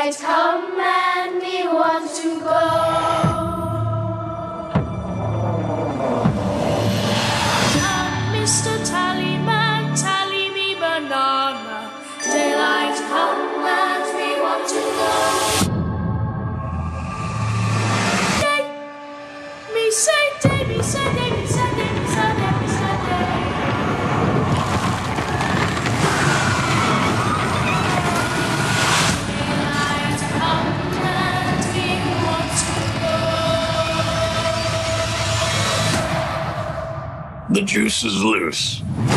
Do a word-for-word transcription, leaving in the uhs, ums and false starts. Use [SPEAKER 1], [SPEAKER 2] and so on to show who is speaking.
[SPEAKER 1] Daylight come and we want to go. Come, Mister Tallyman, tally me banana. Daylight come and we want to go. Day, me say day, me say day, me say day, me say day, me say day. Daylight come and we want to go.
[SPEAKER 2] The juice is loose.